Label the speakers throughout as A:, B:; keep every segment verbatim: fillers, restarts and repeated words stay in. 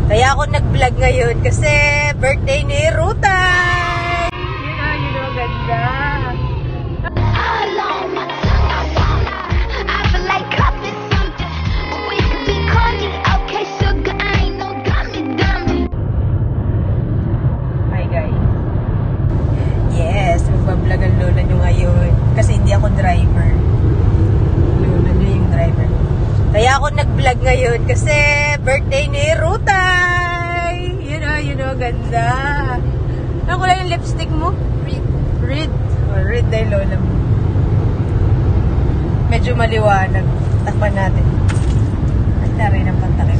A: Kaya ako nag-vlog ngayon kasi birthday ni Rutay! Yun o, yun o, ganda! Hi guys! Yes, magbablog ang lola nyo ngayon kasi hindi ako driver. Lola nyo yung driver. Kaya ako nag-vlog ngayon kasi birthday ni Rutay! Yun o, yun o, ganda! Ano kulay yung lipstick mo? Red. Red? Oh, red dahil lola mo. Medyo maliwanag. Takpan natin. At na rin ang pantakip.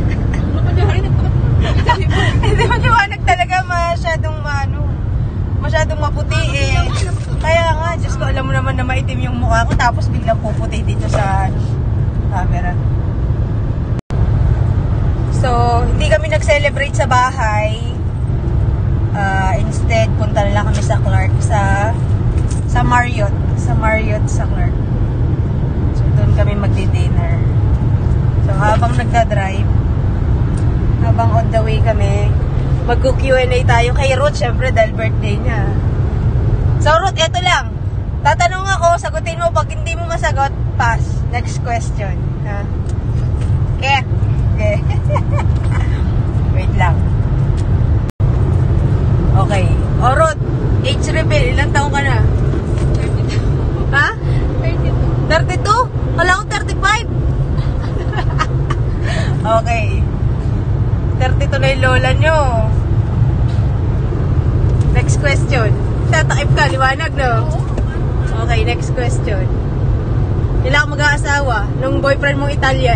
A: Hindi maliwanag talaga. Masyadong maano. Masyadong maputi eh. Kaya nga, Diyos ko, alam mo naman na maitim yung mukha ko tapos biglang puputi dito sa camera. So, hindi kami nag-celebrate sa bahay. Uh, instead, punta na lang kami sa Clark, sa sa Marriott. Sa Marriott sa Clark. So, doon kami magdi-dinner. So, habang nagda-drive, habang on the way kami, mag-Q and A tayo kay Ruth, syempre, dahil birthday niya. So, Ruth, eto lang. Tatanong ako, sagutin mo. Pag hindi mo masagot, pass. Next question. Ha? Okay. Okay. Wait lang. Okay. O, Ruth, age reveal. Ilang taong ka na?
B: thirty-two.
A: Ha?
B: thirty-two.
A: thirty-two? Kala ko thirty-five. Okay. thirty-two na yung lola nyo. Next question. Tatakip ka, liwanag, no? Okay, next question. Ilang ka mag-aasawa nung boyfriend mong Italian?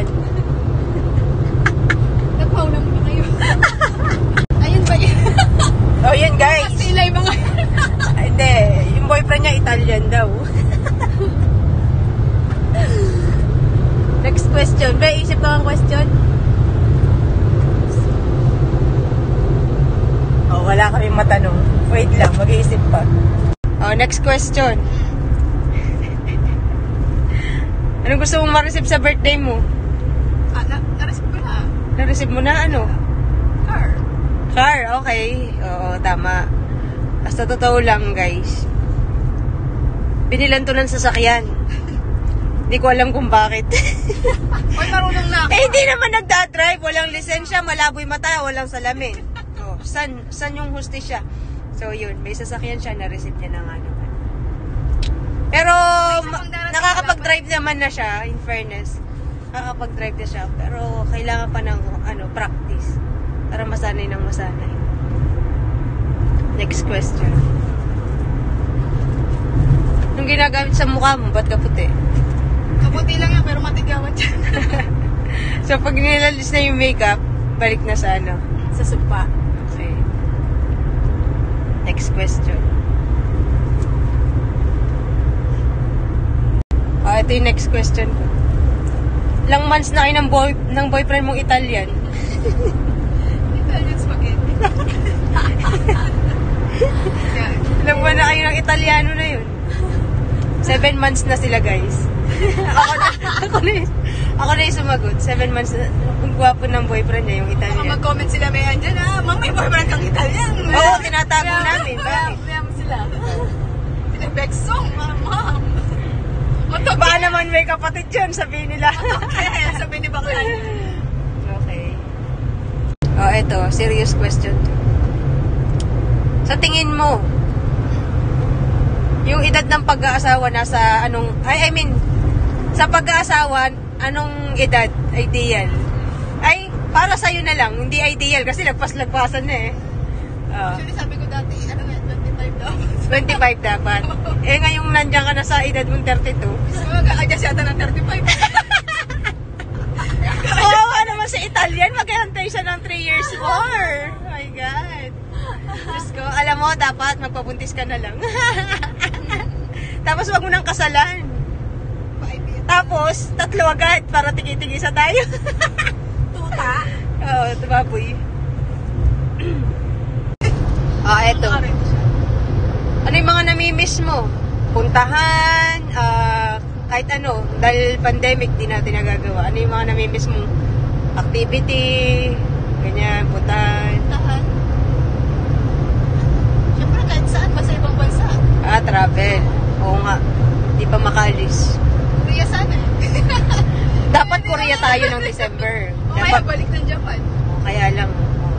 B: Nagpaw naman na kayo. Ayun ba yun?
A: Oh, yun guys.
B: Sila yung mga...
A: Hindi, yung boyfriend niya Italian daw. Next question. Be, isip ko ang question. Oh, wala kaming matanong. Wait lang, mag-iisip pa. Oh, next question. Anong gusto mong ma-receive sa birthday mo?
B: Ah, na, na-receive ko na.
A: Na-receive mo na ano?
B: Car.
A: Car, okay. Oo, tama. Basta totoo lang, guys. Binilan to ng sasakyan. Hindi ko alam kung bakit.
B: Oy, marunong na ako.
A: Eh, hindi naman nagdadrive. Walang lisensya, malaboy mata, walang salamin. Oh, san, san yung hustisya? So, yun. May sasakyan siya, na-receive niya ng ano. Pero, nakakapag-drive naman na siya, in fairness. Nakakapag-drive na siya. Pero, kailangan pa ng ano, practice. Para masanay ng masanay. Next question. Nung ginagamit sa mukha mo, ba't ka puti?
B: Kaputi lang yan, pero matigawan dyan.
A: So, pag nilalis na yung makeup, balik na sa ano?
B: Sa sumpa.
A: Okay. Next question. Ah, ito yung next question ko. Ilang months na kayo ng, boy, ng boyfriend mong Italian?
B: Italian spaghetti.
A: Ilang buwan na kayo ng Italiano na yun? Seven months na sila, guys. ako, na, ako, na, ako na yung sumagot. Seven months na. Ang gwapo ng boyfriend niya, yung Italian.
B: Baka mag-comment sila may andyan, ah. Mang, may boyfriend kang Italian.
A: Oo, tinatago namin. Bakit?
B: Kaya mo sila. Sila Beksong, ma'am.
A: Baka naman may kapatid dyan, sabihin nila.
B: Kaya sabihin ni Baklan.
A: Okay. Oh, eto, serious question. Sa tingin mo, yung edad ng pag-aasawa nasa anong, I, I mean, sa pag-aasawa, anong edad ideal? Ay, para sa'yo na lang, hindi ideal kasi lagpas-lagpasan na eh. Uh,
B: Actually, sabi ko dati, ano nga, twenty-five daw.
A: twenty-five dapat. Eh, ngayong nandiyan ka na sa edad mong thirty-two.
B: So, mag-a-adjust yata ng thirty-five.
A: Kawawa naman sa Italian, mag-hantay siya ng three years more. Oh my God. Diyos ko, alam mo, dapat magpabuntis ka na lang. Tapos wag mo nang kasalan. Tapos, tatlo agad para tigi-tigisa tayo.
B: Tuta.
A: Oo, tumaboy. Ah, eto. Ano yung mga namimiss mo? Puntahan, ah, kahit ano, dahil pandemic, di natin nagagawa. Ano yung mga namimiss mong activity, ganyan, Kaya lang.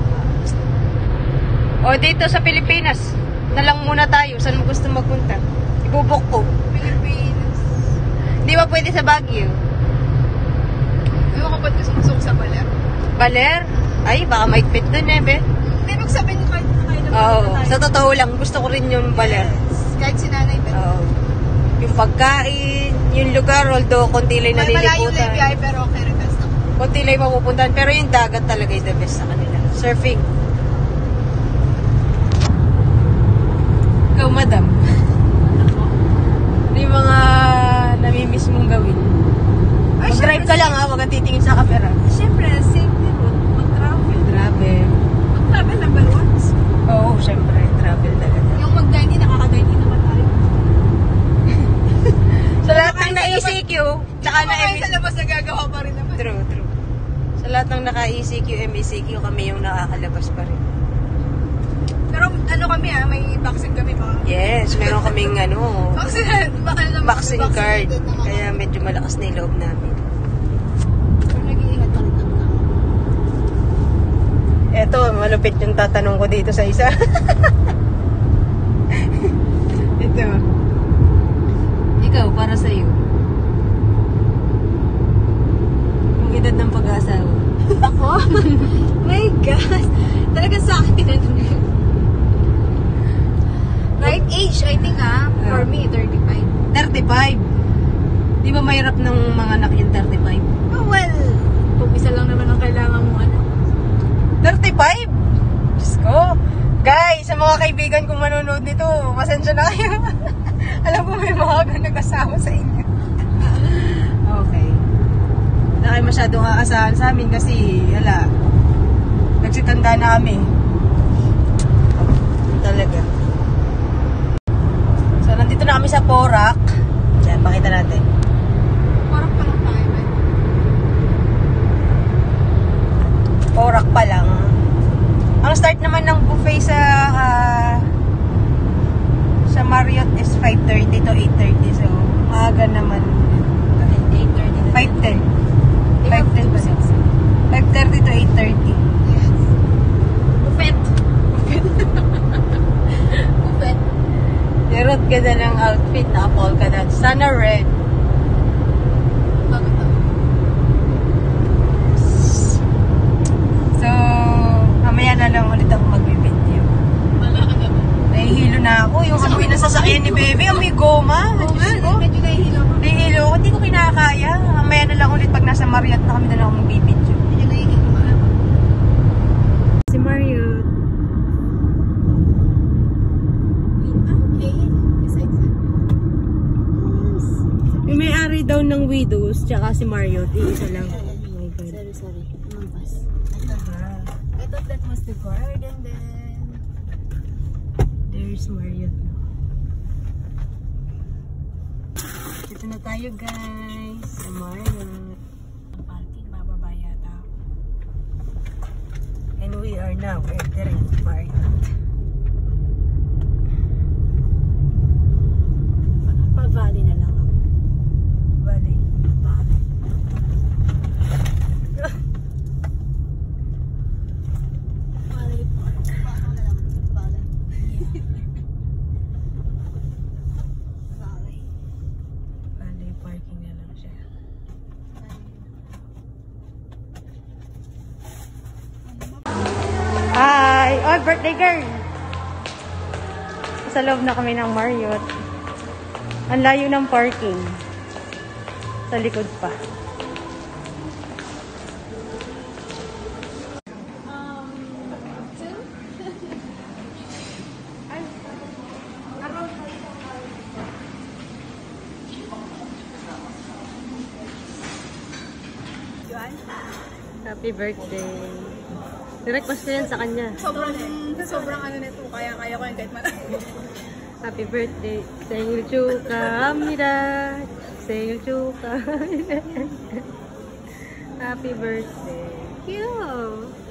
A: O dito sa Pilipinas, na lang muna tayo. Saan mo gusto magpunta? Ibubok ko.
B: Pilipinas.
A: Di ba pwede sa Baguio?
B: Ewan ko ba't gusto masok sa baler?
A: Baler? Ay, baka maigpit dun eh, be.
B: Hindi, magsabihin kahit na kayo na
A: Oo.
B: tayo.
A: Sa totoo lang, gusto ko rin yung Baler.
B: Yes. Kahit si nanay ba?
A: Oo. Yung pagkain, yung lugar, although konti lang
B: May malayo
A: naliliputan.
B: na biyahe pero okay request ako.
A: Konti lang mapupuntahan, pero yung dagat talaga is the best sa kanila. Surfing. Ikaw, madam. Ano yung mga namimiss mong gawin?
B: Ay,
A: Mag-drive ka lang ha, wag kang titingin sa camera.
B: Siyempre, safety po. Mag-travel.
A: Travel.
B: Mag-travel number one.
A: Oo, syempre, travel talaga.
B: Yung mag-dining, nakaka-dining naman tayo.
A: Sa lahat ng na-E C Q, tsaka na
B: Kumakain sa labas, nagagawa pa rin naman.
A: True, true. Sa lahat ng naka-E C Q, M E C Q, kami yung nakakalabas pa rin.
B: Pero ano kami ah, may vaccine kami ba?
A: Yes, meron kaming ano,
B: Vaccine, baka naman.
A: vaccine card. Kaya medyo malakas na yung loob namin.
B: Pero nag-iingat pa rin kami.
A: Eto, malupit yung tatanong ko dito sa isa. Ito. Ikaw, para sa'yo. Yung edad ng pag-asawa.
B: Ako? My God! Talaga sa akin ano yun. Right age, I think ah. For me, thirty-five.
A: thirty-five. Di ba mahirap ng mga anak yung thirty-five?
B: Oh, well, kung isa lang naman ang kailangan mo ano.
A: thirty-five? Diyos ko. Guys, sa mga kaibigan kong manonood nito, pasensya na kayo. Alam ko may mga nag-asawa sa inyo. Okay. Hindi kayo masyadong aasahan sa amin kasi, hala, nagsitanda na kami. Talaga. So, nandito na kami sa Porac. Diyan, pakita natin.
B: Parang pa lang tayo, man.
A: Porac pa lang. Ang start naman ng buffet sa uh, sa Marriott is five thirty to eight thirty. So, maaga naman.
B: eight thirty.
A: five ten. five ten to six. five thirty to eight thirty.
B: Yes. Buffet. Buffet. Buffet.
A: Dirot ganda ng outfit na polka dot. Sana red.
B: Bakit daw?
A: So, mamaya na lang ulit ako mag-video.
B: Wala ka naman.
A: Nahihilo na ako. Yung amoy na sasakyan ni Bebe, amoy goma.
B: Oo nga,
A: Diyos ko.
B: medyo nahihilo ako.
A: Nahihilo ako. Hindi ko kinakaya. Mamaya na lang ulit pag nasa Marriott na kami na lang ako mag-video.
B: Medyo nahihilo ako.
A: Si Marriott.
B: Okay. Besides that.
A: Yung may-ari daw ng Widows, tsaka si Marriott, iisa lang. Oh my God.
B: Sorry, sorry. Mampas. I thought that was the garden then.
A: There's Marriott. Dito na tayo guys, sa Marriott.
B: Ang parking, bababa yata.
A: And we are now entering Marriott.
B: Pa-valley na lang ako.
A: Bali.
B: Valley Park. Baka na lang. Valley. Valley.
A: Bali, parking na lang siya. Hi! Oh, birthday girl! Sa loob na kami ng Marriott. Ang layo ng parking. Sa likod pa. Happy birthday. Request ko yan sa kanya.
B: Sobrang, sobrang ano nito. Kaya, kaya ko yung kahit marami.
A: Happy birthday. 생일 축하합니다. 생일 축하합니다. Happy birthday. Cute.